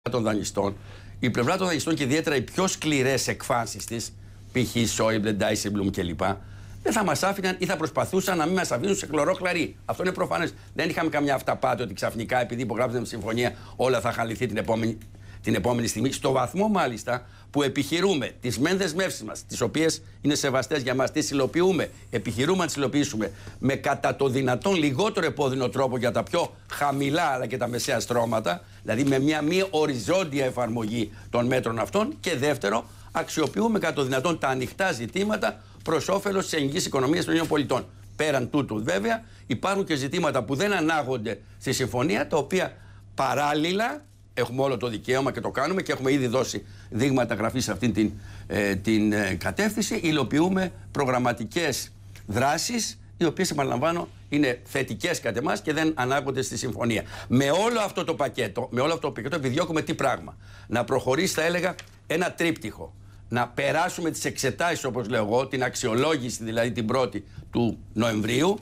των δανειστών, η πλευρά των δανειστών και ιδιαίτερα οι πιο σκληρές εκφάνσεις της, π.χ. Σόιμπλε, Ντάισεμπλουμ κλπ., δεν θα μας άφηναν ή θα προσπαθούσαν να μην μας αφήνουν σε χλωρό χλαρί. Αυτό είναι προφανές. Δεν είχαμε καμιά αυταπάτη ότι ξαφνικά επειδή υπογράψαμε συμφωνία όλα θα είχαν λυθεί την επόμενη στιγμή. Στο βαθμό μάλιστα που επιχειρούμε τις μεν δεσμεύσεις μας, τις οποίες είναι σεβαστές για μας, τις υλοποιούμε, επιχειρούμε να τις υλοποιήσουμε με κατά το δυνατόν λιγότερο επώδυνο τρόπο για τα πιο χαμηλά αλλά και τα μεσαία στρώματα, δηλαδή με μια μη οριζόντια εφαρμογή των μέτρων αυτών. Και δεύτερο, αξιοποιούμε κατά το δυνατόν τα ανοιχτά ζητήματα προς όφελος της ελληνικής οικονομίας των πολιτών. Πέραν τούτου, βέβαια, υπάρχουν και ζητήματα που δεν ανάγονται στη συμφωνία, τα οποία παράλληλα έχουμε όλο το δικαίωμα και το κάνουμε και έχουμε ήδη δώσει δείγματα γραφής σε αυτήν την κατεύθυνση. Υλοποιούμε προγραμματικές δράσεις, οι οποίες, επαναλαμβάνω, είναι θετικές κατ' εμάς και δεν ανάγονται στη συμφωνία. Με όλο αυτό το πακέτο, επιδιώκουμε τι πράγμα? Να προχωρήσει, θα έλεγα, ένα τρίπτυχο. Να περάσουμε τις εξετάσεις, όπως λέω εγώ, την αξιολόγηση δηλαδή την 1η του Νοεμβρίου,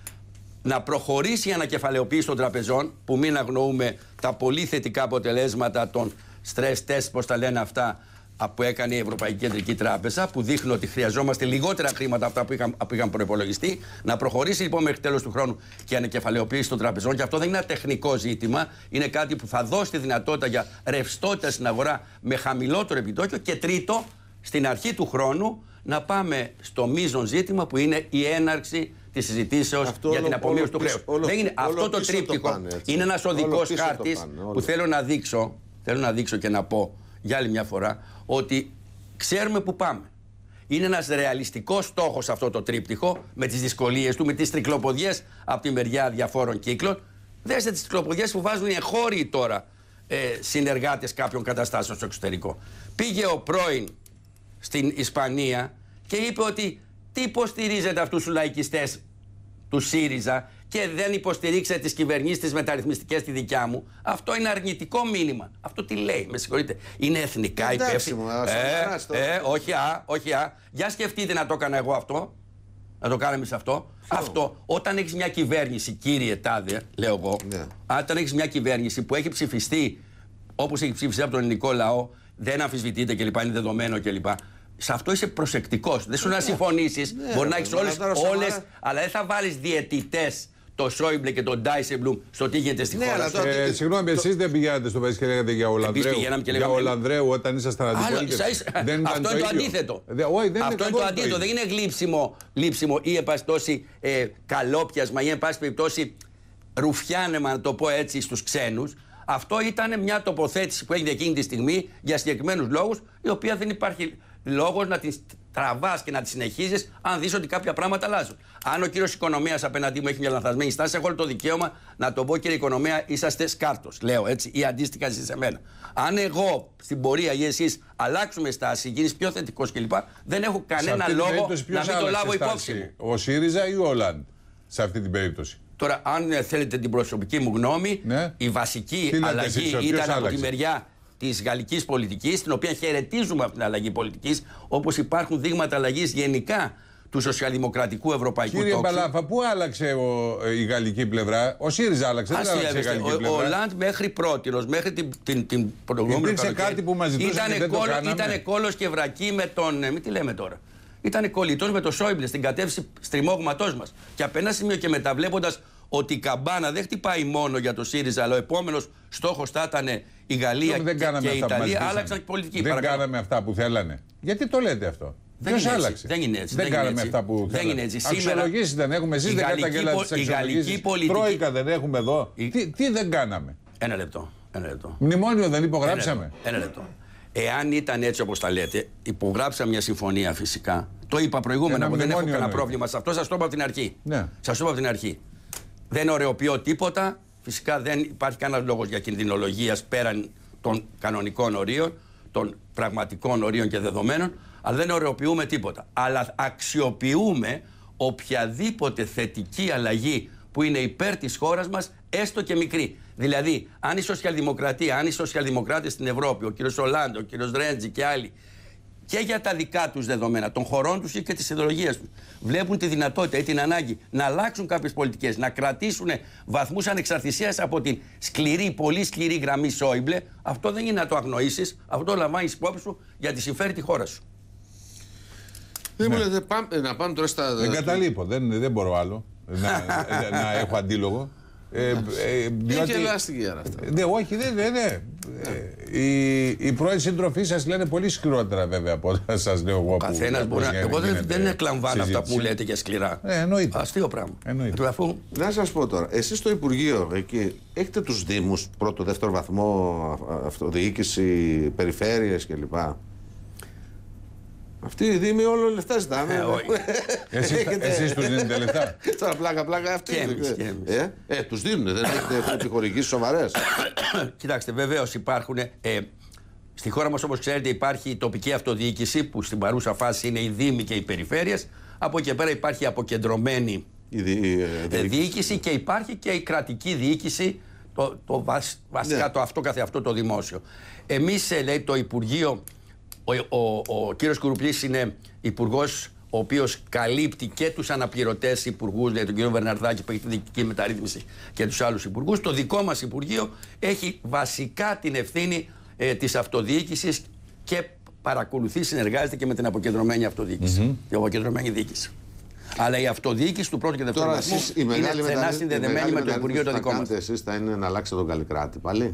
να προχωρήσει η ανακεφαλαιοποίηση των τραπεζών, που μην αγνοούμε τα πολύ θετικά αποτελέσματα των stress test, πώς τα λένε αυτά, που έκανε η Ευρωπαϊκή Κεντρική Τράπεζα, που δείχνουν ότι χρειαζόμαστε λιγότερα χρήματα αυτά που είχαν προϋπολογιστεί. Να προχωρήσει λοιπόν μέχρι τέλος του χρόνου και η ανακεφαλαιοποίηση των τραπεζών. Και αυτό δεν είναι ένα τεχνικό ζήτημα, είναι κάτι που θα δώσει τη δυνατότητα για ρευστότητα στην αγορά με χαμηλότερο επιτόκιο. Και τρίτο, στην αρχή του χρόνου να πάμε στο μείζον ζήτημα που είναι η έναρξη της συζητήσεως για την απομείωση του χρέους. Αυτό το τρίπτυχο είναι ένας οδικός χάρτης που θέλω να δείξω και να πω για άλλη μια φορά ότι ξέρουμε που πάμε. Είναι ένας ρεαλιστικός στόχος αυτό το τρίπτυχο, με τις δυσκολίες του, με τις τρικλοποδιές από τη μεριά διαφόρων κύκλων. Δέστε τις τρικλοποδιές που βάζουν οι εγχώριοι τώρα συνεργάτες κάποιων καταστάσεων στο εξωτερικό. Πήγε ο πρώην στην Ισπανία και είπε ότι τι υποστηρίζετε αυτούς τους λαϊκιστές του ΣΥΡΙΖΑ και δεν υποστηρίξετε τις κυβερνήσεις τις μεταρρυθμιστικές τη δικιά μου. Αυτό είναι αρνητικό μήνυμα. Αυτό τι λέει, με συγχωρείτε? Είναι εθνικά υπεύθυνο. Όχι. Για σκεφτείτε να το έκανα εγώ αυτό. Να το κάναμε σε αυτό. Αυτό, όταν έχεις μια κυβέρνηση, κύριε Τάδε, λέω εγώ, όταν έχεις μια κυβέρνηση που έχει ψηφιστεί όπως έχει ψηφιστεί από τον ελληνικό λαό, δεν αμφισβητείται κλπ. Είναι δεδομένο κλπ. Σε αυτό είσαι προσεκτικός. Δεν σου να συμφωνήσεις. Μπορεί να έχεις όλες, αλλά δεν θα βάλεις διαιτητές το Σόιμπλε και τον Ντάισεμπλουμ στο τι γίνεται στη χώρα. Συγγνώμη, εσείς δεν πηγαίνατε στο Πες και λέγατε για Ολανδρέου. Για Ολανδρέου όταν ήσασταν αντιπολίτευση. Αυτό είναι το αντίθετο. Αυτό είναι το αντίθετο. Δεν είναι γλύψιμο ή εν πάση περιπτώσει καλόπιασμα ή εν πάση περιπτώσει ρουφιάνεμα, να το πω έτσι, στους ξένους. Αυτό ήταν μια τοποθέτηση που έγινε εκείνη τη στιγμή για συγκεκριμένους λόγους, η οποία δεν υπάρχει λόγος να την τραβάς και να τη συνεχίζεις, αν δεις ότι κάποια πράγματα αλλάζουν. Αν ο κύριος Οικονομίας απέναντί μου έχει μια λανθασμένη στάση, έχω όλο το δικαίωμα να το πω, κύριε Οικονομία, είσαστε σκάρτος, λέω έτσι, ή αντίστοιχα εσείς σε μένα. Αν εγώ στην πορεία ή εσείς αλλάξουμε στάση, γίνεις πιο θετικός κλπ., δεν έχω κανένα λόγο να μην το λάβω υπόψη μου. Ο ΣΥΡΙΖΑ ή ο Ολάντ σε αυτή την περίπτωση? Τώρα, αν θέλετε την προσωπική μου γνώμη, η βασική αλλαγή ήταν από τη μεριά της γαλλικής πολιτικής, την οποία χαιρετίζουμε από την αλλαγή πολιτικής, όπως υπάρχουν δείγματα αλλαγής γενικά του σοσιαλδημοκρατικού ευρωπαϊκού τόξου. Κύριε Μπαλάφα, πού άλλαξε η γαλλική πλευρά? Ο ΣΥΡΙΖΑ άλλαξε, δεν άλλαξε η γαλλική πλευρά. Ο Ολάντ μέχρι πρότινος, μέχρι την προηγούμενη. Υπήρξε κάτι που μας ζητούσε και δεν το κάναμε. Ήταν κόλος και βρακή με τον. Μην τι λέμε τώρα. Ήταν κολλητός με το Σόιμπλε στην κατεύθυνση στριμώγματός μας. Και απ' ένα σημείο και μετά, βλέποντας ότι η καμπάνα δεν χτυπάει μόνο για το ΣΥΡΙΖΑ, αλλά ο επόμενος στόχος θα ήταν η Γαλλία και η Ιταλία, άλλαξαν και πολιτική. Δεν κάναμε αυτά που θέλανε. Γιατί το λέτε αυτό? Ποιος άλλαξε? Δεν είναι έτσι. Δεν κάναμε αυτά που θέλανε. Δεν είναι έτσι. Αξιολογήσεις δεν έχουμε. Εσείς δεν καταγγέλατε τις αξιολογήσεις. Τρόικα δεν έχουμε εδώ. Τι δεν κάναμε? Ένα λεπτό. Μνημόνιο δεν υπογράψαμε? Ένα λεπτό. Εάν ήταν έτσι όπως τα λέτε, υπογράψαμε μια συμφωνία φυσικά. Το είπα προηγούμενα που δεν έχω κανένα πρόβλημα σε αυτό. Σας το είπα από την αρχή. Σας το είπα από την αρχή. Δεν ωρεοποιώ τίποτα. Φυσικά δεν υπάρχει κανένας λόγος για κινδυνολογία πέραν των κανονικών ορίων, των πραγματικών ορίων και δεδομένων, αλλά δεν ωρεοποιούμε τίποτα. Αλλά αξιοποιούμε οποιαδήποτε θετική αλλαγή που είναι υπέρ της χώρας μας, έστω και μικρή. Δηλαδή, αν η σοσιαλδημοκρατία, αν οι σοσιαλδημοκράτες στην Ευρώπη, ο κ. Ολάντ, ο κ. Ρέντζι και άλλοι, και για τα δικά τους δεδομένα, των χωρών τους και της ιδεολογίας τους. Βλέπουν τη δυνατότητα ή την ανάγκη να αλλάξουν κάποιες πολιτικές, να κρατήσουν βαθμούς ανεξαρτησίας από την σκληρή, πολύ σκληρή γραμμή Σόιμπλε. Αυτό δεν είναι να το αγνοήσεις, αυτό το λαμβάνεις υπόψη σου γιατί συμφέρει τη χώρα σου. Δεν μου λέτε να πάμε τώρα στα. Δεν καταλείπω, δεν μπορώ άλλο να έχω αντίλογο. Διότι... ελάστηκε για αυτά. Όχι, ναι. Οι πρώην σύντροφοί σας λένε πολύ σκληρότερα βέβαια από ό,τι σας λέω εγώ. Καθένας μπορεί να. Εγώ δεν εκλαμβάνω αυτά που λέτε και σκληρά. Εννοείται. Αστείο πράγμα. Να σας πω τώρα, εσείς στο Υπουργείο εκεί έχετε τους Δήμους, πρώτο, δεύτερο βαθμό, αυτοδιοίκηση, περιφέρειες κλπ. Αυτοί οι Δήμοι όλο λεφτά ζητάνε. Εσείς τους δίνετε λεφτά. Τώρα πλάκα αυτοί. Τους δίνουν, δεν έχετε επιχορηγήσεις σοβαρές. Κοιτάξτε, βεβαίως υπάρχουν. Στη χώρα μας, όπως ξέρετε, υπάρχει η τοπική αυτοδιοίκηση που στην παρούσα φάση είναι οι Δήμοι και οι περιφέρειες. Από εκεί πέρα υπάρχει αποκεντρωμένη διοίκηση και υπάρχει και η κρατική διοίκηση, βασικά το αυτό καθεαυτό το δημόσιο. Εμείς, λέει, το Υπουργείο. Ο κύριος Κουρουπλής είναι υπουργός ο οποίος καλύπτει και τους αναπληρωτές υπουργούς, δηλαδή τον κύριο Βερναρδάκη που έχει τη διοικητική μεταρρύθμιση και τους άλλους υπουργούς. Το δικό μας Υπουργείο έχει βασικά την ευθύνη της αυτοδιοίκησης και παρακολουθεί, συνεργάζεται και με την αποκεντρωμένη αυτοδιοίκηση. Η αποκεντρωμένη διοίκηση. Αλλά η αυτοδιοίκηση του πρώτου και δεύτερου βαθμού είναι στενά συνδεδεμένη με το Υπουργείο το δικό μας. Εσείς θα είναι να αλλάξετε τον Καλλικράτη πάλι.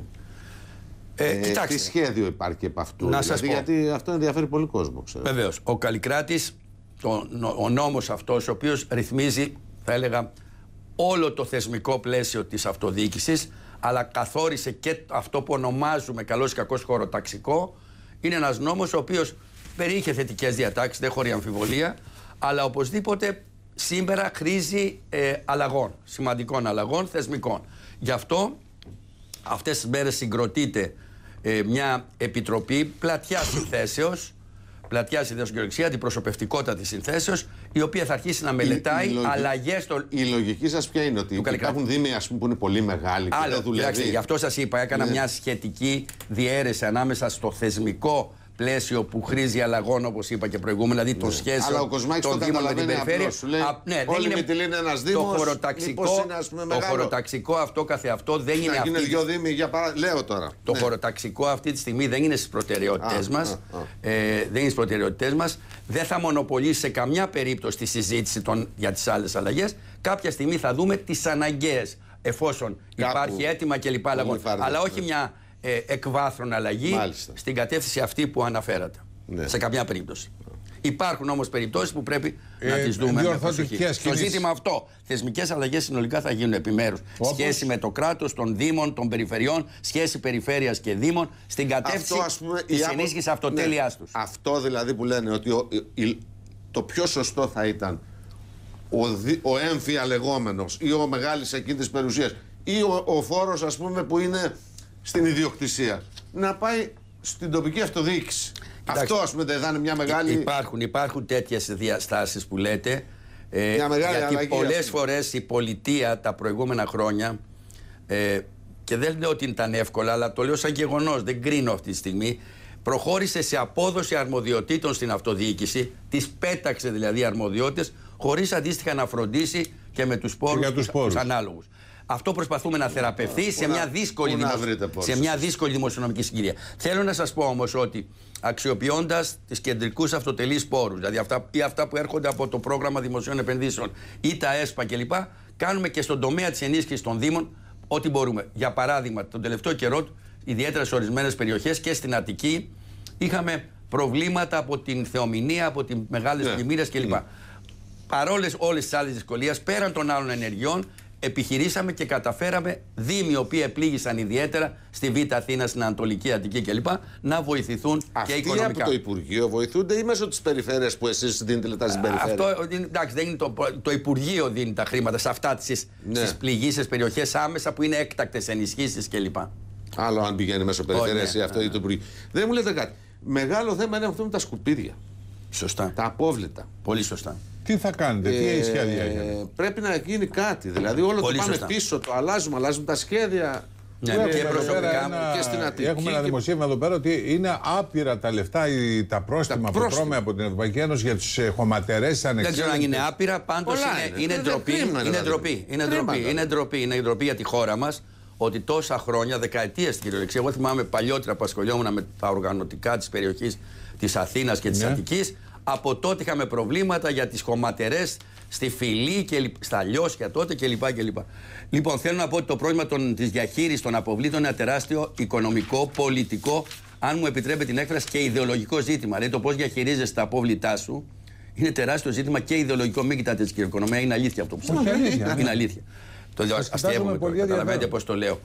Τι σχέδιο υπάρχει επ' αυτού, γιατί αυτό ενδιαφέρει πολύ κόσμο. Βεβαίως. Ο Καλλικράτης, ο νόμος αυτός, ο οποίος ρυθμίζει, θα έλεγα, όλο το θεσμικό πλαίσιο της αυτοδιοίκησης, αλλά καθόρισε και αυτό που ονομάζουμε καλώς ή κακώς χωροταξικό, είναι ένας νόμος ο οποίος περιείχε θετικές διατάξεις, δεν χωρεί αμφιβολία, αλλά οπωσδήποτε σήμερα χρήζει αλλαγών, σημαντικών αλλαγών θεσμικών. Γι' αυτό αυτές τις μέρες συγκροτείται μια επιτροπή πλατιάς συνθέσεως, αντιπροσωπευτικότητα της συνθέσεως, η οποία θα αρχίσει να μελετάει αλλαγές στο. Η λογική σας ποια είναι, ότι υπάρχουν δήμοι, ας πούμε, που είναι πολύ μεγάλοι και δεν δουλεύει. Γι' αυτό σας είπα, έκανα μια σχετική διαίρεση ανάμεσα στο θεσμικό πλαίσιο που χρήζει αλλαγών, όπως είπα και προηγούμενα, δηλαδή το σχέσιο των Δήμων με την περιφέρεια. Όλη με τη λένε ένας Δήμος, το χωροταξικό αυτό καθεαυτό δεν είναι. Να γίνουν δύο Δήμοι, λέω τώρα. Το χωροταξικό αυτή τη στιγμή δεν είναι στις προτεραιότητες μας. Δεν είναι στις προτεραιότητες μας. Δεν θα μονοπολίσει σε καμιά περίπτωση τη συζήτηση για τις άλλες αλλαγές. Κάποια στιγμή θα δούμε τις αναγκαίες, εφόσον υπάρχει αίτημα κλπ. Αλλά όχι μια εκβάθρον αλλαγή στην κατεύθυνση αυτή που αναφέρατε. Σε καμιά περίπτωση. Υπάρχουν όμως περιπτώσεις που πρέπει να τις δούμε με προσοχή. Στο ζήτημα αυτό, θεσμικές αλλαγές συνολικά θα γίνουν επιμέρους. Σχέση με το κράτος, των Δήμων, των περιφερειών, σχέση περιφέρειας και Δήμων, στην κατεύθυνση της ενίσχυσης αυτοτέλειάς τους. Αυτό δηλαδή που λένε ότι το πιο σωστό θα ήταν ο έμφυα λεγόμενος ή ο μεγάλης εκείνης περιουσίας ή ο φόρος, ας πούμε, που είναι στην ιδιοκτησία, να πάει στην τοπική αυτοδιοίκηση. Αυτό, ας πούμε, δεν θα είναι μια μεγάλη. Υπάρχουν τέτοιες διαστάσεις που λέτε. Γιατί πολλές φορές η πολιτεία τα προηγούμενα χρόνια, και δεν λέω ότι ήταν εύκολα, αλλά το λέω σαν γεγονός, δεν κρίνω αυτή τη στιγμή, προχώρησε σε απόδοση αρμοδιοτήτων στην αυτοδιοίκηση, τις πέταξε δηλαδή αρμοδιότητες, χωρίς αντίστοιχα να φροντίσει και με τους πόρους ανάλογους. Αυτό προσπαθούμε να θεραπευθεί σε μια δύσκολη δημοσιονομική συγκυρία. Θέλω να σας πω όμως ότι αξιοποιώντας τις κεντρικούς αυτοτελείς πόρους, δηλαδή αυτά που έρχονται από το πρόγραμμα δημοσίων επενδύσεων ή τα ΕΣΠΑ κλπ., κάνουμε και στον τομέα της ενίσχυσης των Δήμων ό,τι μπορούμε. Για παράδειγμα, τον τελευταίο καιρό, ιδιαίτερα σε ορισμένες περιοχές και στην Αττική, είχαμε προβλήματα από την θεομηνία, από τις μεγάλες πλημμύρες κλπ. Παρόλες όλες τις άλλες δυσκολίες, πέραν των άλλων ενεργειών, επιχειρήσαμε και καταφέραμε Δήμοι οι οποίοι επλήγησαν ιδιαίτερα στη Β' Αθήνα, στην Ανατολική Αττική κλπ. Να βοηθηθούν και οικονομικά. Αυτοί από το Υπουργείο βοηθούνται ή μέσω της περιφέρειας που εσείς δίνετε λεπτά στην περιφέρεια? Αυτό, εντάξει, δεν είναι το Υπουργείο δίνει τα χρήματα σε αυτά τις πληγήσεις περιοχές άμεσα που είναι έκτακτες ενισχύσεις κλπ. Άλλο αν πηγαίνει μέσω περιφέρειας ή αυτό ή το Υπουργείο. Δεν μου λέτε κάτι. Μεγάλο θέμα είναι αυτό με τα σκουπίδια. Σωστά. Τα απόβλητα. Πολύ σωστά. Τι θα κάνετε, τι σχέδια? Πρέπει να γίνει κάτι. Δηλαδή όλο το πάμε πίσω, το αλλάζουμε τα σχέδια. Ναι, και προσωπικά και στην Αττική. Έχουμε ένα δημοσίευμα εδώ πέρα ότι είναι άπειρα τα λεφτά, τα πρόστιμα που τρώμε από την Ευρωπαϊκή Ένωση για τους χωματερές ανεξέλεγκτες. Δεν ξέρω αν είναι άπειρα, πάντως είναι ντροπή. Είναι ντροπή για τη χώρα μας ότι τόσα χρόνια, δεκαετίες κυριολεξία. Εγώ θυμάμαι παλιότερα που ασχολιόμουν με τα οργανωτικά της περιοχής της Αθήνας και της Αττικής. Από τότε είχαμε προβλήματα για τις χωματερές στη Φυλή και στα Λιώσια τότε κλπ. Λοιπόν, θέλω να πω ότι το πρόβλημα της διαχείρισης των αποβλήτων είναι ένα τεράστιο οικονομικό, πολιτικό, αν μου επιτρέπετε την έκφραση, και ιδεολογικό ζήτημα. Δηλαδή το πώς διαχειρίζεσαι τα απόβλητά σου είναι τεράστιο ζήτημα και ιδεολογικό. Μην κοιτάτε τη οικονομία, είναι αλήθεια αυτό που σας λέω. Είναι αλήθεια. Το αστείευομαι τώρα, καταλαβαίνετε πώς το λέω.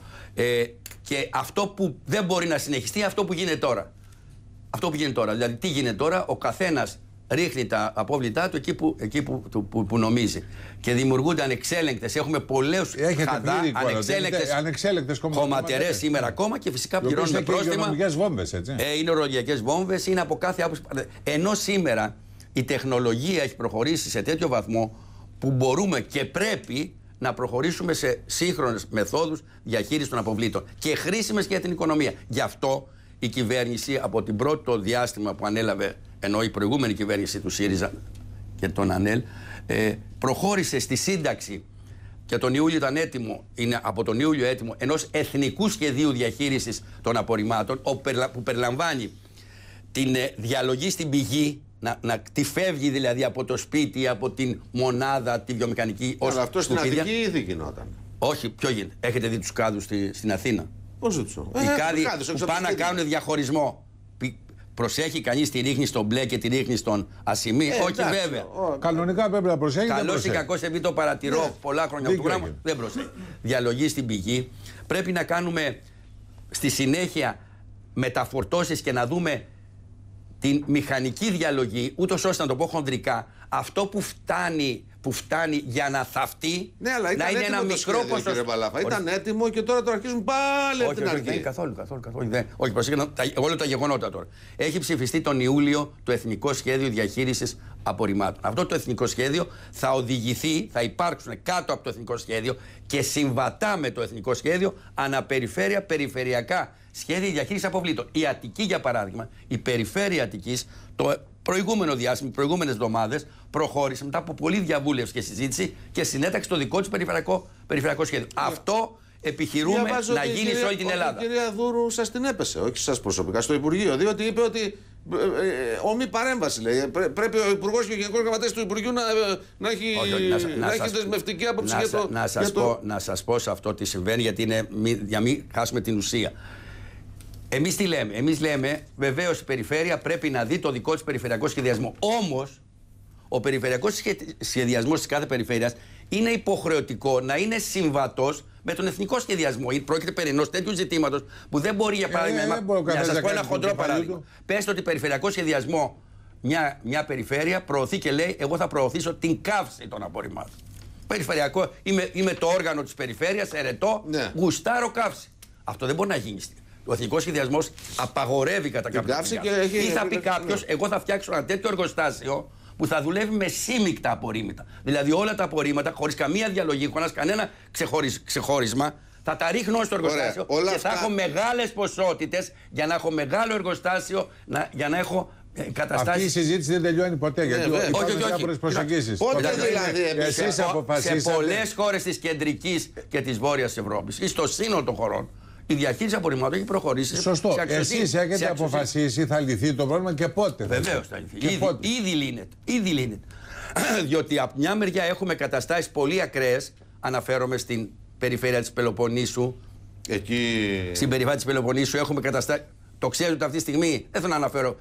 Και αυτό που δεν μπορεί να συνεχιστεί, αυτό που γίνεται τώρα. Αυτό που γίνεται τώρα. Δηλαδή, τι γίνεται τώρα, ο καθένας ρίχνει τα απόβλητά του εκεί που νομίζει. Και δημιουργούνται ανεξέλεγκτες. Έχουμε πολλές ανεξέλεγκτες χωματερές σήμερα ακόμα και φυσικά πληρώνουμε πρόστιμα. Είναι βόμβες, έτσι. Είναι ορολογιακές βόμβες, είναι από κάθε άποψη. Ενώ σήμερα η τεχνολογία έχει προχωρήσει σε τέτοιο βαθμό που μπορούμε και πρέπει να προχωρήσουμε σε σύγχρονες μεθόδους διαχείρισης των αποβλήτων και χρήσιμες για την οικονομία. Γι' αυτό η κυβέρνηση από την πρώτο διάστημα που ανέλαβε, ενώ η προηγούμενη κυβέρνηση του ΣΥΡΙΖΑ και τον ΑΝΕΛ, προχώρησε στη σύνταξη και τον Ιούλιο ήταν έτοιμο, είναι από τον Ιούλιο έτοιμο, ενός εθνικού σχεδίου διαχείρισης των απορριμμάτων, που περιλαμβάνει την διαλογή στην πηγή, τι φεύγει δηλαδή από το σπίτι, από την μονάδα, τη βιομηχανική. Αλλά αυτό στην Αττική ήδη γινόταν. Όχι, ποιο γίνεται. Έχετε δει τους κάδους στην Αθήνα? Πώς δεν τους? Οι κάδοι που πάνε να κάνουν διαχωρισμό. Προσέχει κανείς τη ρίχνει στον μπλε και τη ρίχνει στον ασημί? Όχι, βέβαια. Κανονικά πρέπει να προσέχει. Καλώς ή κακώς, επειδή το παρατηρώ πολλά χρόνια από το γράμμα, δεν προσέχει. Διαλογή στην πηγή. Πρέπει να κάνουμε στη συνέχεια μεταφορτώσεις και να δούμε την μηχανική διαλογή, ούτως ώστε να το πω χονδρικά, αυτό που φτάνει για να θαυτεί, ναι, αλλά να είναι ένα μικρό ποσοστό. Κύριε Μπαλάφα, ήταν έτοιμο και τώρα το αρχίζουν πάλι από την αρχή. Όχι, καθόλου. Όχι, προσέξτε, όλα τα γεγονότα τώρα. Έχει ψηφιστεί τον Ιούλιο το Εθνικό Σχέδιο Διαχείρισης Απορριμμάτων. Αυτό το Εθνικό Σχέδιο θα οδηγηθεί, θα υπάρξουν κάτω από το Εθνικό Σχέδιο και συμβατά με το Εθνικό Σχέδιο αναπεριφέρεια, περιφερειακά σχέδια διαχείρισης αποβλήτων. Η Αττική, για παράδειγμα, η περιφέρεια Αττικής, το προηγούμενο διάστημα, οι προηγούμενες εβδομάδες, προχώρησε μετά από πολλή διαβούλευση και συζήτηση και συνέταξε το δικό της περιφερειακό σχέδιο. Αυτό επιχειρούμε να γίνει σε όλη την Ελλάδα. Η κυρία Δούρου σας την έπεσε, όχι σας προσωπικά, στο Υπουργείο, διότι είπε ότι ομή παρέμβαση, λέει. Πρέπει ο Υπουργός και ο Γενικός Γραμματέας του Υπουργείου να έχει δεσμευτική άποψη για το. Να σας πω σε αυτό τι συμβαίνει, για μην χάσουμε την ουσία. Εμείς τι λέμε? Εμείς λέμε βεβαίως η περιφέρεια πρέπει να δει το δικό της περιφερειακό σχεδιασμό. Όμως ο περιφερειακός σχεδιασμός της κάθε περιφέρειας είναι υποχρεωτικό να είναι συμβατός με τον εθνικό σχεδιασμό. Πρόκειται περί ενός τέτοιου ζητήματος που δεν μπορεί, για παράδειγμα, να σας πω ένα χοντρό παράδειγμα. Πέστε ότι περιφερειακό σχεδιασμό μια περιφέρεια προωθεί και λέει: εγώ θα προωθήσω την καύση των απορριμμάτων. Περιφερειακό, είμαι το όργανο της περιφέρειας, ερετό, γουστάρω καύση. Αυτό δεν μπορεί να γίνει. Ο εθνικός σχεδιασμός απαγορεύει κατά κάποιο τρόπο. Ή θα πει κάποιος: εγώ θα φτιάξω ένα τέτοιο εργοστάσιο που θα δουλεύει με σύμμικτα απορρίμματα. Δηλαδή όλα τα απορρίμματα, χωρίς καμία διαλογή, χωρίς κανένα ξεχώρισμα, θα τα ρίχνω στο εργοστάσιο. Ωραία, και θα έχω μεγάλες ποσότητες για να έχω μεγάλο εργοστάσιο, για να έχω καταστάσεις. Αυτή η συζήτηση δεν τελειώνει ποτέ. Γιατί υπάρχουν διάφορες προσεγγίσεις. Εσείς αποφασίσατε. Σε πολλές χώρες της κεντρικής και της βόρειας Ευρώπης ή στο σύνολο των χωρών, η διαχείριση απορριμμάτων έχει προχωρήσει. Σωστό. Εσείς έχετε αποφασίσει, θα λυθεί το πρόβλημα και πότε? Βεβαίως θα λυθεί. Ήδη λύνεται. Διότι από μια μεριά έχουμε καταστάσεις πολύ ακραίες. Αναφέρομαι στην περιφέρεια της Πελοποννήσου. Στην περιφέρεια της Πελοποννήσου έχουμε καταστάσεις. Το ξέρετε ότι αυτή τη στιγμή, δεν θέλω να αναφέρω,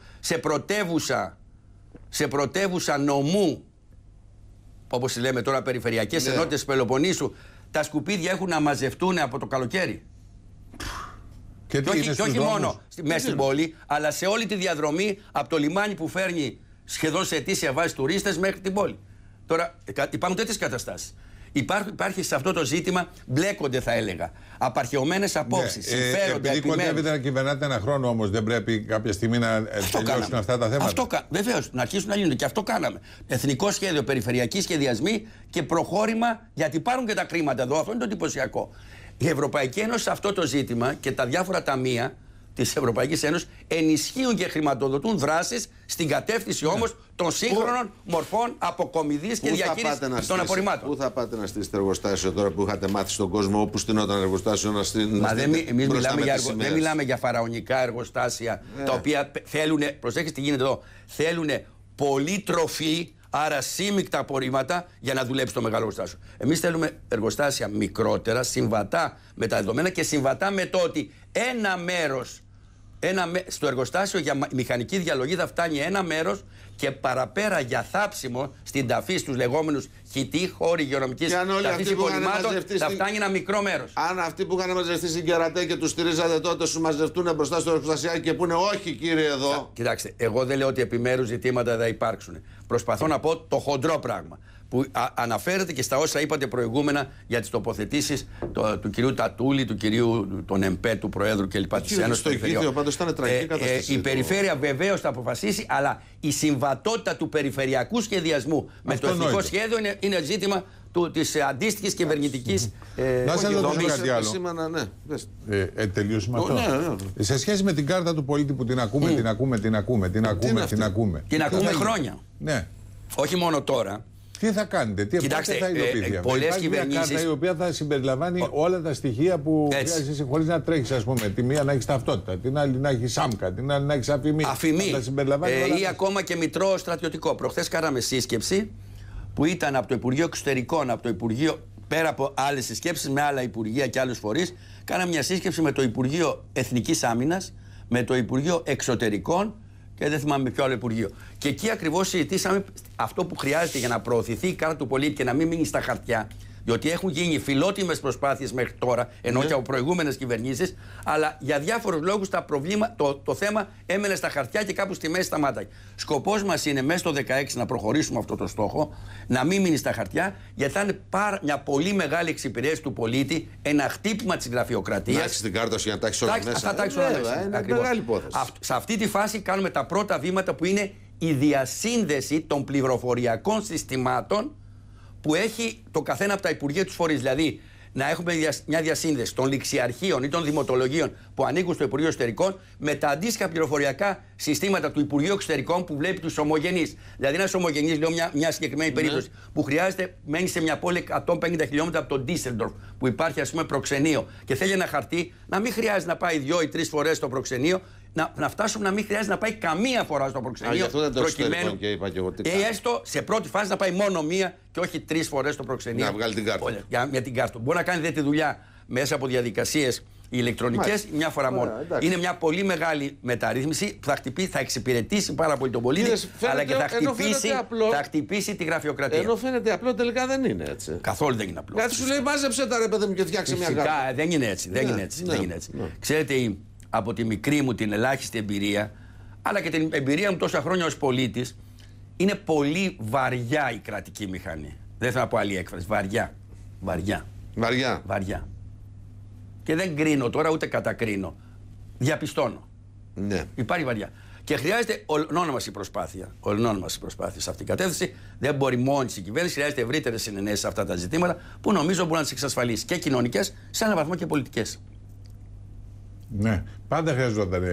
σε πρωτεύουσα νομού, όπως λέμε τώρα, περιφερειακές ενότητες της Πελοποννήσου, τα σκουπίδια έχουν να μαζευτούν από το καλοκαίρι. Και όχι μόνο μέσα στην πόλη, αλλά σε όλη τη διαδρομή από το λιμάνι που φέρνει σχεδόν σε ετήσια βάση τουρίστες μέχρι την πόλη. Τώρα υπάρχουν τέτοιες καταστάσεις. Υπάρχει σε αυτό το ζήτημα, μπλέκονται θα έλεγα, απαρχαιωμένες απόψεις, συμφέροντα, επειδή κοντεύετε να κυβερνάτε ένα χρόνο όμως, δεν πρέπει κάποια στιγμή να τελειώσουν αυτά τα θέματα? Βεβαίως, να αρχίσουν να γίνονται και αυτό κάναμε. Εθνικό σχέδιο, περιφερειακοί σχεδιασμοί και προχώρημα, γιατί υπάρχουν και τα χρήματα εδώ, αυτό είναι το εντυπωσιακό. Η Ευρωπαϊκή Ένωση σε αυτό το ζήτημα και τα διάφορα ταμεία της Ευρωπαϊκής Ένωσης ενισχύουν και χρηματοδοτούν δράσεις στην κατεύθυνση όμως των σύγχρονων μορφών αποκομιδής και διαχείρισης των απορριμμάτων. Πού θα πάτε να στήσετε εργοστάσιο τώρα που είχατε μάθει στον κόσμο όπου στηνόταν εργοστάσιο να στήσετε? Μα εμείς δεν μιλάμε για φαραωνικά εργοστάσια τα οποία θέλουν, προσέξτε τι γίνεται εδώ, θέλουν πολύ τροφή, άρα σύμμικτα απορρίμματα για να δουλέψει το μεγάλο εργοστάσιο. Εμείς θέλουμε εργοστάσια μικρότερα, συμβατά με τα δεδομένα και συμβατά με το ότι ένα μέρος στο εργοστάσιο για μηχανική διαλογή θα φτάνει ένα μέρος και παραπέρα για θάψιμο στην ταφή στους λεγόμενους χιτή, χώροι υγειονομικής ταφής υπολοιμάτων θα φτάνει ένα μικρό μέρος. Αν αυτοί που είχαν μαζευτεί στην Κερατέ και τους στηρίζατε τότε σου μαζευτούν μπροστά στο εργοστασιάκι και πούνε όχι κύριε εδώ. Κοιτάξτε, εγώ δεν λέω ότι επιμέρους ζητήματα θα υπάρξουν. Προσπαθώ να πω το χοντρό πράγμα που αναφέρεται και στα όσα είπατε προηγούμενα για τις τοποθετήσεις του κυρίου Τατούλη, του κυρίου των ΕΜΠΕ, του Προέδρου κλπ. Της Ένωσης των Περιφερειών. Η περιφέρεια βεβαίως θα αποφασίσει, αλλά η συμβατότητα του περιφερειακού σχεδιασμού με το εθνικό σχέδιο είναι ζήτημα της αντίστοιχης κυβερνητικής δομής. Τελειώσουμε αυτό. Σε σχέση με την κάρτα του πολίτη που την ακούμε, την ακούμε χρόνια. Ναι. Όχι μόνο τώρα. Τι θα κάνετε, Κοιτάξτε, θα υλοποιηθεί πολλές κυβερνήσεις. Μια κάρτα η οποία θα συμπεριλαμβάνει όλα τα στοιχεία που χρειάζεσαι χωρίς να τρέχεις, ας πούμε. Τη μία να έχεις ταυτότητα, την άλλη να έχεις άμκα, την άλλη να έχεις αφημί. Ή ακόμα και μητρό στρατιωτικό. Προχθές κάναμε σύσκεψη που ήταν από το Υπουργείο Εξωτερικών, από το Υπουργείο, πέρα από άλλες συσκέψεις με άλλα υπουργεία και άλλους φορείς, κάναμε μια σύσκεψη με το Υπουργείο Εθνικής Άμυνας, με το Υπουργείο Εξωτερικών και δεν θυμάμαι ποιο άλλο Υπουργείο. Και εκεί ακριβώς συζητήσαμε αυτό που χρειάζεται για να προωθηθεί η κάρτα του πολίτη και να μην μείνει στα χαρτιά. Διότι έχουν γίνει φιλότιμες προσπάθειες μέχρι τώρα, ενώ και από προηγούμενες κυβερνήσεις, αλλά για διάφορους λόγους το θέμα έμενε στα χαρτιά και κάπου στη μέση σταμάταγε. Σκοπός μας είναι μέσα στο 2016 να προχωρήσουμε αυτό το στόχο, να μην μείνει στα χαρτιά, γιατί θα είναι μια πολύ μεγάλη εξυπηρέτηση του πολίτη, ένα χτύπημα της γραφειοκρατίας. Να έχεις την κάρτα σου για να τα έχεις όλα μέσα. Θα τα έχεις όλα μέσα. Είναι μεγάλη υπόθεση. Σε αυτή τη φάση κάνουμε τα πρώτα βήματα που είναι η διασύνδεση των πληροφοριακών συστημάτων που έχει το καθένα από τα υπουργεία τους φορείς. Δηλαδή, να έχουμε μια διασύνδεση των ληξιαρχείων ή των δημοτολογίων που ανήκουν στο Υπουργείο Εξωτερικών με τα αντίστοιχα πληροφοριακά συστήματα του Υπουργείου Εξωτερικών που βλέπει τους ομογενείς. Δηλαδή, ένας ομογενής, λέω μια συγκεκριμένη περίπτωση, που χρειάζεται, μένει σε μια πόλη 150 χιλιόμετρα από τον Ντίσσελντορφ, που υπάρχει, ας πούμε, προξενείο και θέλει ένα χαρτί, να μην χρειάζεται να πάει 2 ή 3 φορές στο προξενείο. Να φτάσουμε να μην χρειάζεται να πάει καμία φορά στο προξενείο. Προκειμένου και είπα και εγώ τι έστω σε πρώτη φάση να πάει μόνο μία και όχι 3 φορές στο προξενείο. Να βγάλει την κάρτα. Για την κάρτα. Μπορεί να κάνει τη δουλειά μέσα από διαδικασίες ηλεκτρονικές μια φορά μόνο. Είναι μια πολύ μεγάλη μεταρρύθμιση που θα εξυπηρετήσει πάρα πολύ τον πολίτη, αλλά και θα χτυπήσει τη γραφειοκρατία. Ενώ φαίνεται απλό, τελικά δεν είναι έτσι. Καθόλου δεν είναι απλό. Κάτι σου λέει, μάζεψε τα ρε παιδί μου και φτιάξε μια κάρτα. Δεν είναι έτσι. Ξέρετε, από τη μικρή μου την ελάχιστη εμπειρία, αλλά και την εμπειρία μου τόσα χρόνια ως πολίτης, είναι πολύ βαριά η κρατική μηχανή. Δεν θέλω να πω άλλη έκφραση. Βαριά. Και δεν κρίνω τώρα, ούτε κατακρίνω. Διαπιστώνω. Ναι. Υπάρχει βαριά. Και χρειάζεται ολνόνομας η προσπάθεια. Σε αυτήν την κατεύθυνση. Δεν μπορεί μόνη η κυβέρνηση, χρειάζεται ευρύτερες συνενέσεις σε αυτά τα ζητήματα που νομίζω μπορεί να τις εξασφαλίσει και κοινωνικές, σε έναν βαθμό και πολιτικές. Ναι, πάντα χρειαζόταν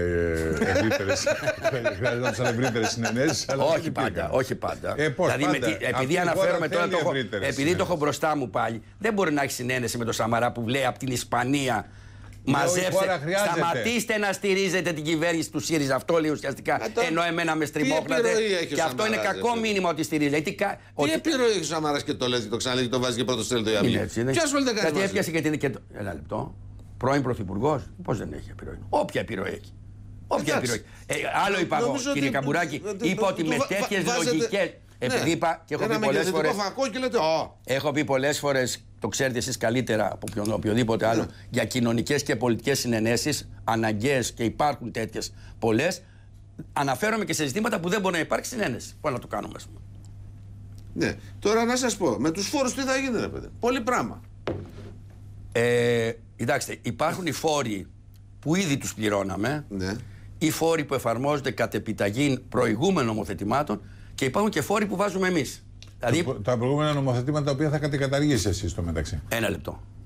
ευρύτερες συνενέσεις. Όχι πάντα. Δηλαδή, επειδή αναφέρομαι τώρα, επειδή το έχω μπροστά μου πάλι, δεν μπορεί να έχει συνένεση με τον Σαμαρά που λέει από την Ισπανία. Μαζέψτε, σταματήστε να στηρίζετε την κυβέρνηση του ΣΥΡΙΖΑ. Αυτό λέει ουσιαστικά. Ενώ εμένα με στριμώχνατε. Και αυτό είναι κακό μήνυμα ότι στηρίζετε. Τι επιρροή έχει ο Σαμαράς και το λέει και το ξαναλέει και το βάζει και πρώτο στέλνει το Ιαμί. Ποιο ασχολείται κάτι. Γιατί έπιασε και την. Ένα λεπτό. Πρώην πρωθυπουργός, πώς δεν έχει επιρροή. Όποια επιρροή έχει. Άλλο είπα εγώ, κύριε Καμπουράκη, είπα ότι με τέτοιες λογικές. Επειδή είπα και έχω πει πολλές φορές. Έχω πει πολλές φορές, το ξέρετε εσείς καλύτερα από οποιοδήποτε άλλο, για κοινωνικές και πολιτικές συνενέσεις, αναγκαίες και υπάρχουν τέτοιες πολλές. Αναφέρομαι και σε ζητήματα που δεν μπορεί να υπάρξει συνένεση. Πώς να το κάνουμε, ας πούμε. Ναι, τώρα να σας πω, με τους φόρους τι θα γίνει, ρε παιδί. Πολύ πράγμα. Κοιτάξτε, υπάρχουν οι φόροι που ήδη τους πληρώναμε, οι φόροι που εφαρμόζονται κατ' επιταγή προηγούμενων νομοθετημάτων και υπάρχουν και φόροι που βάζουμε εμείς. Δηλαδή, τα προηγούμενα νομοθετήματα τα οποία θα κατηγορήσεις εσείς στο μεταξύ. Ένα λεπτό.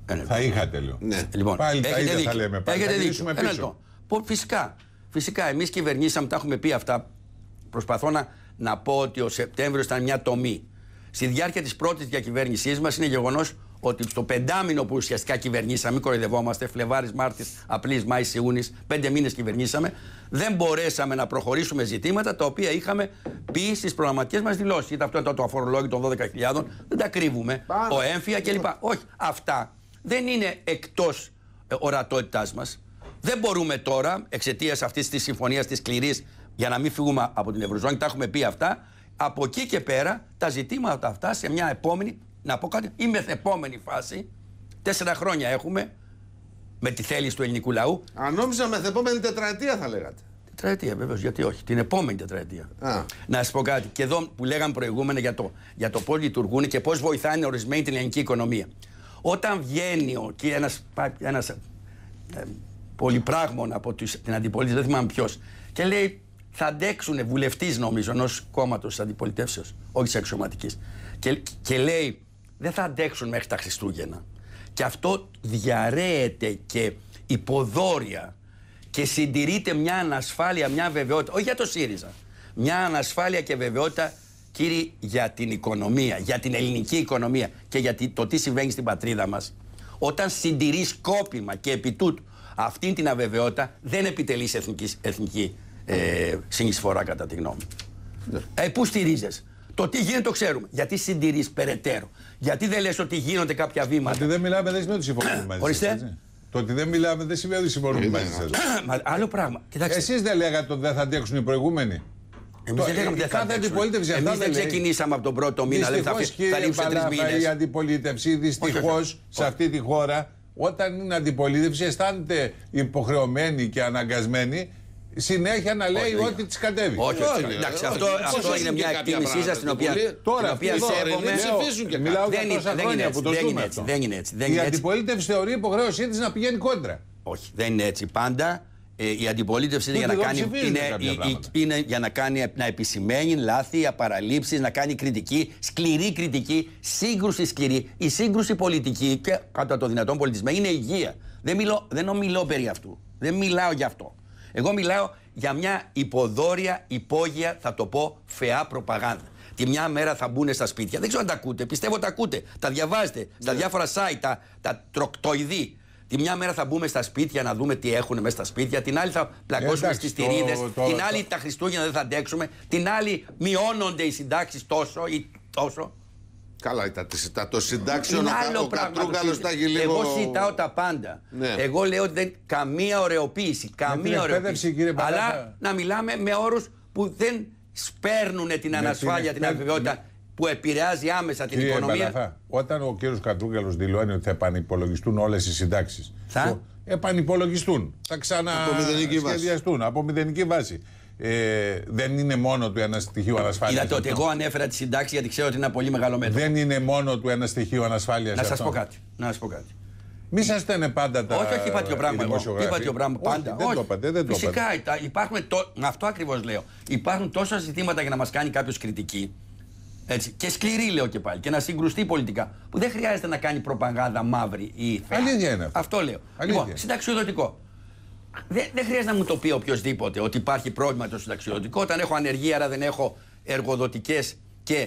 Θα είχατε, λέω. Ναι. Λοιπόν, πάλι τα ίδια δίκιο. θα λέμε. Πάλι Έχετε θα δίκιο. πίσω. Φυσικά, εμείς κυβερνήσαμε, τα έχουμε πει αυτά. Προσπαθώ να πω ότι ο Σεπτέμβριος ήταν μια τομή. Στη διάρκεια της πρώτης διακυβέρνησής μας είναι γεγονός ότι στο πεντάμινο που ουσιαστικά κυβερνήσαμε, κοροϊδευόμαστε, Φλεβάρης, Μάρτης, Απρίλης, Μάης, Ιούνης, 5 μήνες κυβερνήσαμε, δεν μπορέσαμε να προχωρήσουμε ζητήματα τα οποία είχαμε πει στις προγραμματικές μας δηλώσεις. Είτε αυτό ήταν το αφορολόγιο των 12.000, δεν τα κρύβουμε, ο έμφυα κλπ. Όχι, αυτά δεν είναι εκτός ορατότητάς μας. Δεν μπορούμε τώρα, εξαιτίας αυτής της συμφωνίας της σκληρής, για να μην φύγουμε από την Ευρωζώνη, τα έχουμε πει αυτά. Από εκεί και πέρα τα ζητήματα αυτά σε μια επόμενη, να πω κάτι, ή μεθεπόμενη φάση, 4 χρόνια έχουμε, με τη θέληση του ελληνικού λαού. Αν νόμιζα μεθεπόμενη τετραετία θα λέγατε. Τετραετία βεβαίως, γιατί όχι, την επόμενη τετραετία. Να σας πω κάτι, και εδώ που λέγαμε προηγούμενα για το πώς λειτουργούν και πώς βοηθάνε ορισμένοι την ελληνική οικονομία. Όταν βγαίνει ένας πολυπράγμων από την αντιπολίτευση, δεν θυμάμαι ποιος, και λέει θα αντέξουν, βουλευτής νομίζω ενός κόμματος της αντιπολιτεύσεως, όχι της αξιωματικής, και λέει δεν θα αντέξουν μέχρι τα Χριστούγεννα. Και αυτό διαρρέεται και υποδόρια και συντηρείται μια ανασφάλεια, μια βεβαιότητα, όχι για το ΣΥΡΙΖΑ, μια ανασφάλεια και βεβαιότητα, κύριοι, για την οικονομία, για την ελληνική οικονομία και για το τι συμβαίνει στην πατρίδα μας. Όταν συντηρείς σκόπιμα και επί τούτου αυτήν την αβεβαιότητα, δεν επιτελείς εθνική συνεισφορά, κατά τη γνώμη. Πού στηρίζεις? Το τι γίνεται το ξέρουμε. Γιατί συντηρείς περαιτέρω? Γιατί δεν λες ότι γίνονται κάποια βήματα? Ότι δεν μιλάμε δεν σημαίνει ότι συμφωνούμε μαζί σας. Το ότι δεν μιλάμε δεν σημαίνει ότι συμφωνούμε μαζί σας. Άλλο πράγμα. Εσείς δεν λέγατε ότι δεν θα αντέξουν οι προηγούμενοι? Εμείς δεν λέγαμε ότι δεν θα αντέξουν. Εμείς δεν ξεκινήσαμε από τον πρώτο μήνα. Δυστυχώς, κύριε Παλάφα, η αντιπολίτευση δυστυχώς σε αυτή τη χώρα, όταν είναι αντιπολίτευση, αισθάνεται υποχρεωμένη και αναγκασμένη συνέχεια να λέει ό,τι της κατέβει. Όχι, εντάξει, αυτό είναι μια εκτίμησή σας την οποία σέβομαι. Μιλάω για τόσα χρόνια που το ζούμε αυτό. Δεν είναι έτσι. Η αντιπολίτευση θεωρεί υποχρέωσή της να πηγαίνει κόντρα. Όχι, δεν είναι έτσι πάντα. Η αντιπολίτευση είναι για να κάνει, να επισημαίνει λάθη, απαραλήψεις, να κάνει κριτική, σκληρή κριτική, σύγκρουση σκληρή. Η σύγκρουση πολιτική και κατά το δυνατόν πολιτισμένη είναι υγεία. Δεν ομιλώ περί αυτού. Δεν μιλάω γι' αυτό. Εγώ μιλάω για μια υποδόρια, υπόγεια, θα το πω, φαιά προπαγάνδα. Τη μια μέρα θα μπουν στα σπίτια. Δεν ξέρω αν τα ακούτε. Πιστεύω τα ακούτε. Τα διαβάζετε στα διάφορα site, τα τροκτοειδή. Τη μια μέρα θα μπούμε στα σπίτια να δούμε τι έχουν μέσα στα σπίτια. Την άλλη θα πλακώσουμε στις τυρίδες. Την άλλη τα Χριστούγεννα δεν θα αντέξουμε. Την άλλη μειώνονται οι συντάξεις τόσο ή τόσο. Καλά, το συντάξεων ο Κατρούγκαλος τα έχει λίγο... Εγώ ζητάω τα πάντα. Ναι. Εγώ λέω ότι δεν καμία ωρεοποίηση. Καμία ωρεοποίηση. Αλλά να μιλάμε με όρους που δεν σπέρνουν την ανασφάλεια, την αβεβαιότητα που επηρεάζει άμεσα την οικονομία. Παλαφά, όταν ο κύριος Κατρούγκαλος δηλώνει ότι θα επανυπολογιστούν όλες οι συντάξεις. Θα επανυπολογιστούν. Θα ξανασχεδιαστούν από μηδενική βάση. Δεν είναι μόνο του ένα στοιχείο ανασφάλειας. Είδατε ότι εγώ ανέφερα τη συντάξη γιατί ξέρω ότι είναι ένα πολύ μεγάλο μέτρο. Δεν είναι μόνο του ένα στοιχείο ανασφάλειας. Να σας πω κάτι. Μη σας στέλνε πάντα τα. Όχι, είπα τέτοιο πράγμα. Είπα τέτοιο πράγμα πάντα. Δεν το είπατε. Φυσικά υπάρχουν. Αυτό ακριβώς λέω. Υπάρχουν τόσα ζητήματα για να μας κάνει κάποιος κριτική. Έτσι. Και σκληρή, λέω και πάλι. Και να συγκρουστεί πολιτικά. Που δεν χρειάζεται να κάνει προπαγάνδα μαύρη ή θεά. Αλήθεια είναι αυτό. Αυτό λέω. Λοιπόν, συνταξιοδοτικό. Δεν χρειάζεται να μου το πει οποιοδήποτε ότι υπάρχει πρόβλημα το συνταξιοδοτικό. Όταν έχω ανεργία, άρα δεν έχω εργοδοτικές και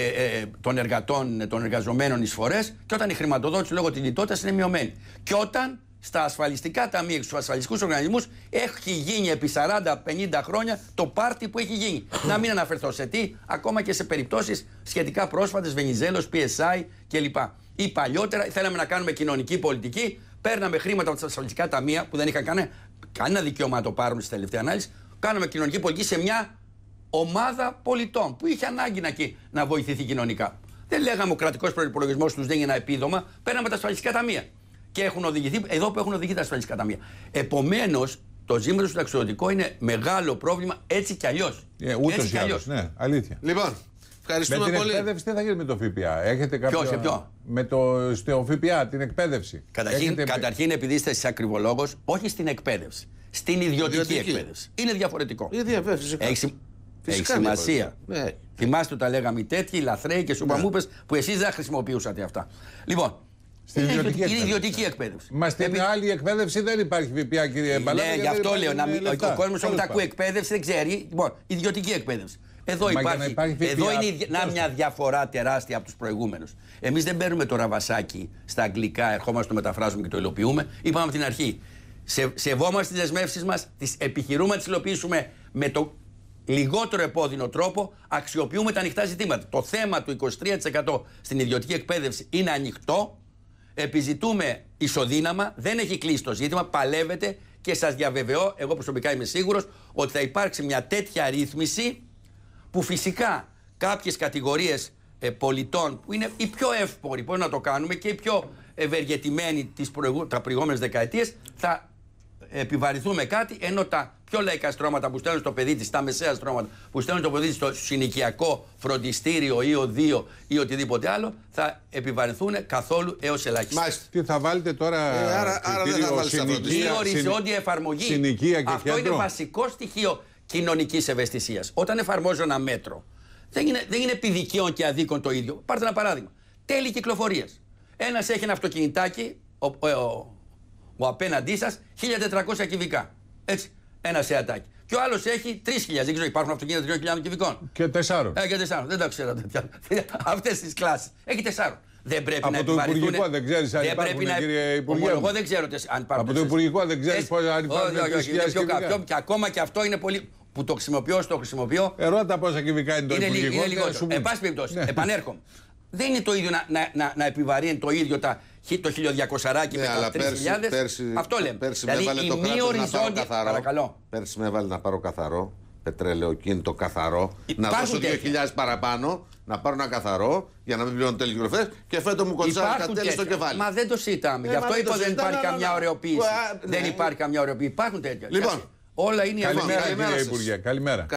των εργαζομένων εισφορές, και όταν η χρηματοδότηση λόγω της λιτότητας είναι μειωμένη. Και όταν στα ασφαλιστικά ταμεία και στους ασφαλιστικούς οργανισμούς έχει γίνει επί 40-50 χρόνια το πάρτι που έχει γίνει. Να μην αναφερθώ σε τι, ακόμα και σε περιπτώσεις σχετικά πρόσφατες, Βενιζέλος, PSI κλπ. Ή παλιότερα θέλαμε να κάνουμε κοινωνική πολιτική, παίρναμε χρήματα από τα ασφαλιστικά ταμεία που δεν είχαν κανένα δικαίωμα να το πάρουν στη τελευταία ανάλυση. Κάναμε κοινωνική πολιτική σε μια ομάδα πολιτών που είχε ανάγκη να βοηθηθεί κοινωνικά. Δεν λέγαμε ο κρατικός προϋπολογισμός τους δίνει ένα επίδομα, παίρναμε τα ασφαλιστικά ταμεία. Και έχουν οδηγηθεί εδώ που έχουν οδηγηθεί τα ασφαλιστικά ταμεία. Επομένως, το ζήτημα του συνταξιοδοτικού είναι μεγάλο πρόβλημα έτσι κι αλλιώς. Ούτως ή άλλως. Ναι, αλήθεια. Λοιπόν, ευχαριστούμε με την πολύ. Εκπαίδευση τι θα γίνει με το ΦΠΑ? Έχετε κάποιο. Σε ποιο? Με στο ΦΠΑ, την εκπαίδευση. Καταρχήν, επειδή είστε ακριβολόγος, όχι στην εκπαίδευση. Στην ιδιωτική εκπαίδευση. Είναι διαφορετικό. Έχει σημασία. Ναι. Θυμάστε ότι τα λέγαμε τέτοιοι, λαθρέοι και σουπαμούπες που εσείς δεν χρησιμοποιούσατε αυτά. Λοιπόν, Είναι ιδιωτική εκπαίδευση. Μα στην άλλη εκπαίδευση δεν υπάρχει ΦΠΑ, κύριε Μπαλάκα. Ναι, γι' αυτό λέω. Ο κόσμος όταν ακούει εκπαίδευση δεν ξέρει. Λοιπόν, ιδιωτική εκπαίδευση. Εδώ υπάρχει είναι μια διαφορά τεράστια από τους προηγούμενους. Εμείς δεν παίρνουμε το ραβασάκι στα αγγλικά, ερχόμαστε, το μεταφράζουμε και το υλοποιούμε. Είπαμε από την αρχή. Σεβόμαστε τις δεσμεύσεις μας, τις επιχειρούμε να τις υλοποιήσουμε με το λιγότερο επώδυνο τρόπο, αξιοποιούμε τα ανοιχτά ζητήματα. Το θέμα του 23% στην ιδιωτική εκπαίδευση είναι ανοιχτό. Επιζητούμε ισοδύναμα, δεν έχει κλείσει το ζήτημα, παλεύεται και σας διαβεβαιώ, εγώ προσωπικά είμαι σίγουρος, ότι θα υπάρξει μια τέτοια ρύθμιση που φυσικά κάποιες κατηγορίες πολιτών που είναι οι πιο εύποροι, πώς να το κάνουμε, και οι πιο ευεργετημένοι τα προηγούμενες δεκαετίες, θα επιβαρυνθούμε κάτι, ενώ τα πιο λαϊκά στρώματα που στέλνουν στο παιδί της, τα μεσαία στρώματα που στέλνουν το παιδί της στο συνοικιακό φροντιστήριο ή οδείο ή οτιδήποτε άλλο, θα επιβαρυνθούν καθόλου έως ελάχιστα. Τι θα βάλετε τώρα, άρα δεν θα βάλεις η οριζόντια εφαρμογή. Αυτό είναι βασικό στοιχείο κοινωνικής ευαισθησίας. Όταν εφαρμόζω ένα μέτρο, δεν είναι επί δικαίων και αδίκων το ίδιο. Πάρτε ένα παράδειγμα. Τέλη κυκλοφορίας. Ένας έχει ένα αυτοκινητάκι, ο απέναντί σας, 1.400 κυβικά. Έτσι. Ένα σεατάκι. Και ο άλλος έχει 3.000. Δεν ξέρω, υπάρχουν αυτοκίνητα 3.000 κυβικών. Και 4. Και 4. Δεν τα ξέρω τέτοια. Αυτές τις κλάσεις. Έχει 4. Δεν πρέπει από να το Υπουργικό δεν ξέρεις αν υπάρχουν, κύριε Υπουργέ. Εγώ δεν ξέρω αν υπάρχουν. Από το Υπουργικό δεν ξέρεις αν υπάρχουν 3.000 κυβικά. Και ακόμα και αυτό είναι πολύ. Που το χρησιμοποιώ. Ρώτα πόσα κυβικά είναι το Υπουργικό. Είναι λιγότερο. Εν πάση περιπτώσει, επανέρχομαι. Δεν είναι το ίδιο να επιβαρύνει το ίδιο το 1.200 με τα 3.000. Αυτό λέμε. Πέρσι με έβαλε το κράτος να πάρω καθαρό. Πέρσι με έβαλε να πάρω καθαρό. Πετρελαιοκίνητο καθαρό. Να δώσω 2.000 παραπάνω. Να πάρω ένα καθαρό για να μην πληρώνω τέλη κυκλοφορίας. Και φέτο μου κοτσάρει τα τέλη στο κεφάλι. Μα δεν το συζητάμε. Γι' αυτό είπα δεν υπάρχει καμιά ωρεοποίηση. Δεν υπάρχει καμιά ωρεοποίηση. Υπάρχουν τέτοια. Λοιπόν, όλα είναι. Καλημέρα, κύριε Υπουργέ. Καλημέρα.